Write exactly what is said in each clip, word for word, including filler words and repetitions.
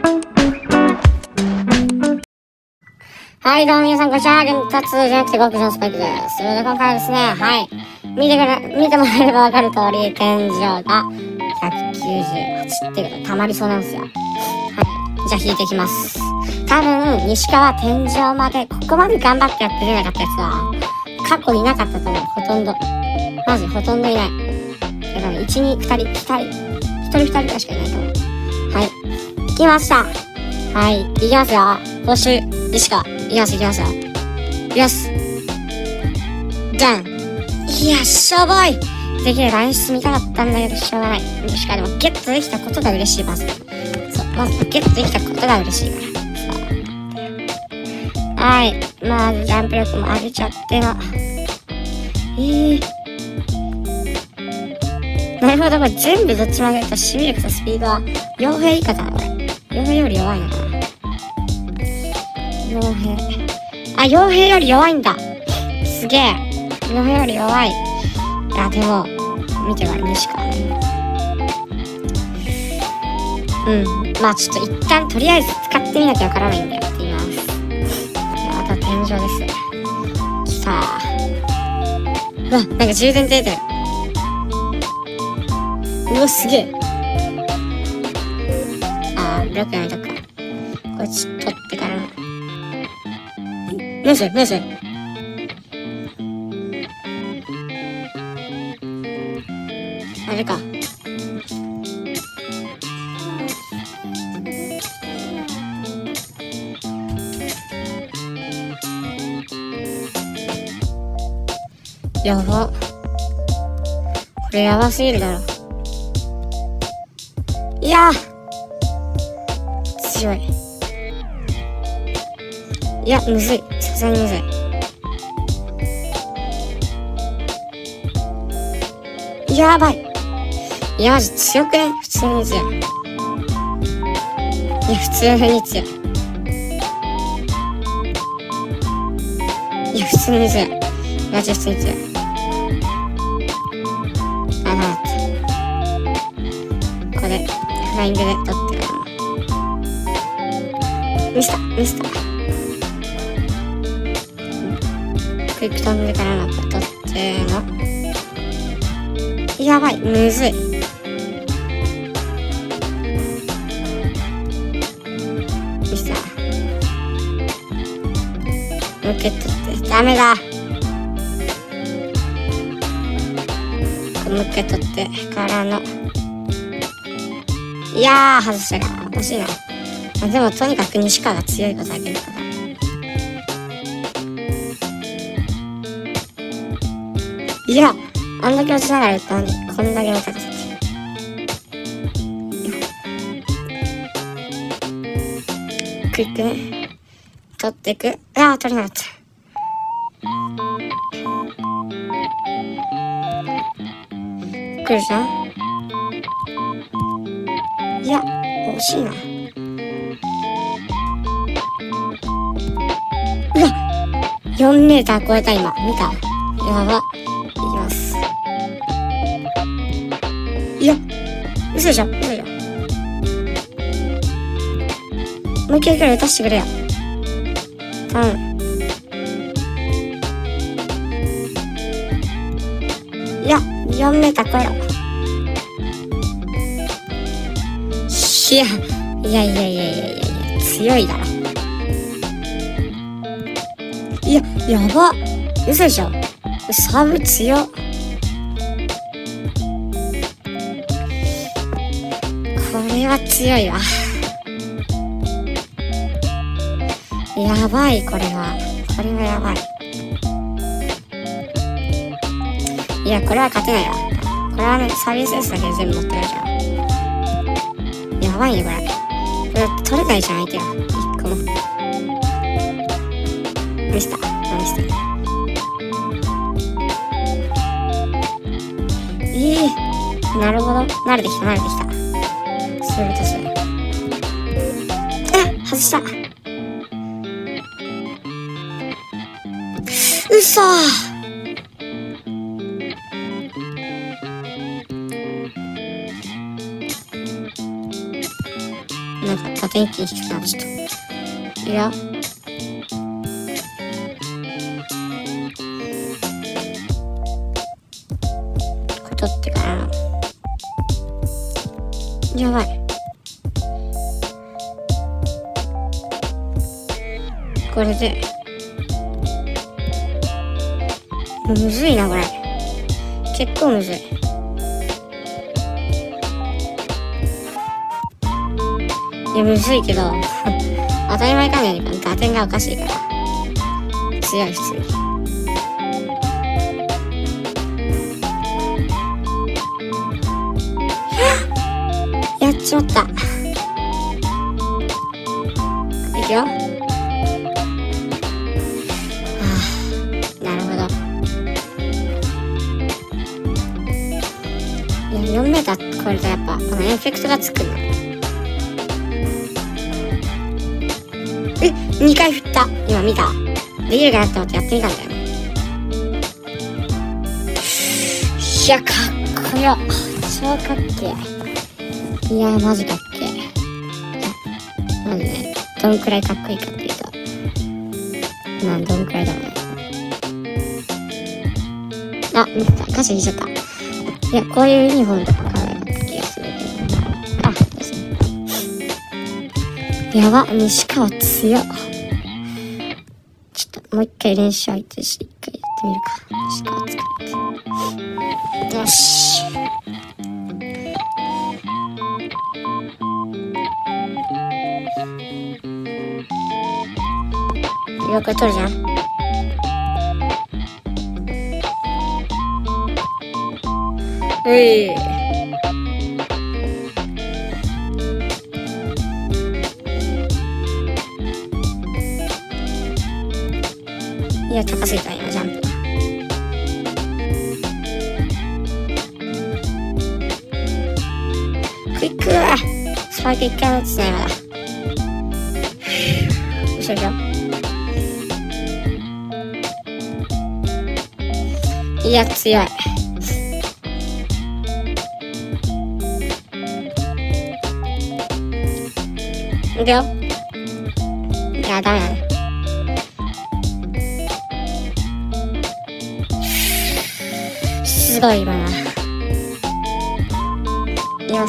はい、どうも皆さん、こんにちは。ゲンタツじゃなくて極上スパイクです。ということで、今回はですね、はい。見てくれ、見てもらえればわかる通り、天井がひゃくきゅうじゅうはちっていうことで溜まりそうなんですよ。はい。じゃあ引いていきます。多分、西川天井まで、ここまで頑張ってやって出なかったやつは、過去いなかったと思う。ほとんど。マジ、ほとんどいない。だから、いち、に、ふたり、ふたり、ひとりふたりしかいないと思う。はい。来ました。はい。いきますよ。報酬、西川。いきます、いきますよ。いきます。じゃん。いや、しょぼい。できれば演出見たかったんだけど、しょうがない。西川でもゲットできたことが嬉しい、まず。そう、まずゲットできたことが嬉しいから。そう。はい。まず、ジャンプ力も上げちゃっての。えー。なるほど、これ全部どっちも上げると、守備力とスピードは、傭兵以下だな、これ。傭兵より弱いのかな。傭兵。あ、傭兵より弱いんだ。すげえ。傭兵より弱い。いや、でも、見ては西川ね。うん。まあちょっと一旦とりあえず使ってみなきゃわからないんだよって言います。あとは天井です。さあ。うわ、なんか充電出てる。うわ、すげえ。あー、ブロックやめとくか。これちょっと取ってからの。何それ何それあれか。やば。これやばすぎるだろ。いやー強い。いや、むずい。さすがにむずい。やばい。いや、マジ強くね？普通に強い。いや、普通に強い。いや、普通に強い。マジ普通に強い。あ、なかった。これ、フライングで取ってからの。ミスター、ミスター。クイック飛んでからの取っての。やばい、むずい。ミスター。ロケットってダメだ。もう一回取ってからの。いやー、外したか。惜しいな。まあ、でもとにかく西川が強いことだけだから。いや、あんだけ落ちながらやったのに、こんだけの高さって。クイックね。取っていく。ああ、取れなかった。来るじゃん。いや、惜しいな。うわっ !よんメーター超えた今。見た？やば。いきます。いや、嘘でしょ嘘でしょ。もう一回くらい打たしてくれよ。頼む。いや、よんメーター超えろ。いや、いやいやいやいやいやいや、強いだろ。いや、やば。嘘でしょ。サーブ強っ。これは強いわ。やばい、これは。これはやばい。いや、これは勝てないわ。これはね、サービスエースだけで全部持ってかれちゃう。やばいね、これ。これ取れないじゃん、相手が。一個も。ミスター。ミスター。ええー、なるほど。慣れてきた、慣れてきた。そういうことする。え、外した。うそー。ななんか縦一気に低くなっちゃった。いくよ。これ取ってからな。やばい。これで。むずいな、これ。結構むずい。いや、むずいけど、当たり前かね。打点がおかしいから。強い、普通に。やっちまった。いくよ。はあ、なるほど。いや、よんメーター超えるとやっぱ、このエフェクトがつくんだ。え、にかい振った。今見た。できるかなって思ってやってみたんだよね。いや、かっこよ。超かっけえ。いや、マジかっけえ。まずね、どんくらいかっこいいかっていうと。まあ、どんくらいだろうね。あ、見てた。歌詞にしちゃった。いや、こういうユニフォームとか可愛かった気がするけど。あ、ですね。やば、西川強っ。ちょっと、もう一回練習相手して、一回やってみるか。西川作って。よし。よく取るじゃん。うい。いや、高すぎた今、ジャンプ。クイックースパイク一回も打つね、まだ。よしよしよ。いや、強い。いくよ。いや、ダメだね。すごい、今な。いきます。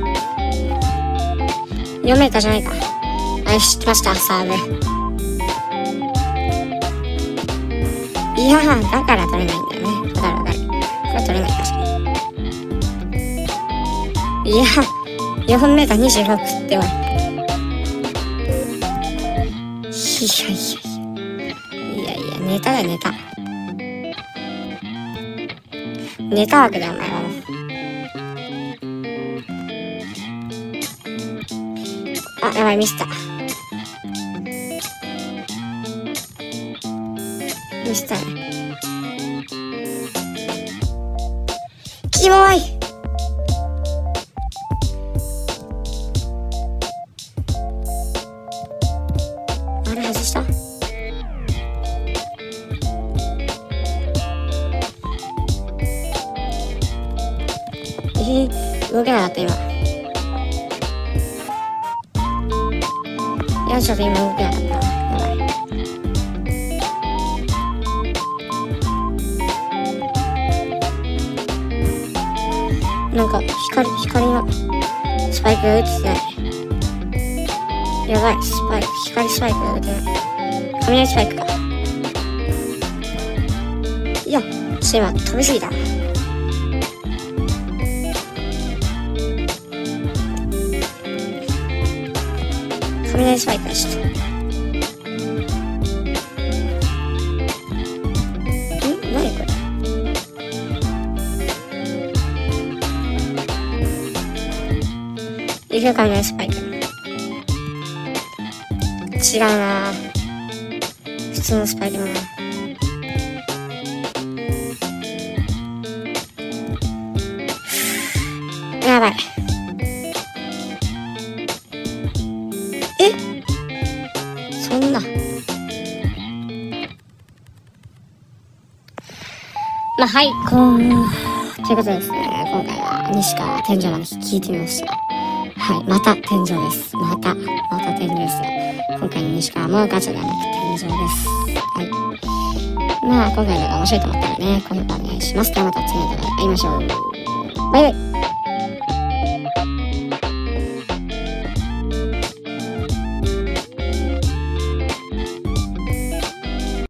よんメーターじゃないか。あ、よし、来ました、サーブ。いやー、だから取れないんだよね。わかるわかる。これ取れない、確かに。いやー、よんメーターにじゅうろくっておい。いやいやいや。いやいや、ネタだよ、ネタ。ネタ枠だよ、お前はもう。あ、やばい、ミスった。ミスったね。キモい。あれ外した？えー、動けなかった今。いや、ちょっと今動けなかったな。やばい。なんか光光のスパイクが打ってない。やばい、スパイク、光スパイクが打てない。雷スパイクか。いや、ちょっと今飛びすぎた。雷スパイクだし。ん？何これ？いるか雷スパイク。違うな。普通のスパイクだな。やばい。え？そんな。まあ、はい、こう、ということですね。今回は西川天井まで聞いてみました。はい。 はい、また天井です。また、また天井ですよ。今回の西川もガチャではなく天井です。はい。まあ、今回の動画面白いと思ったらね、高評価お願いします。ではまた次の動画で会いましょう。バイバイ。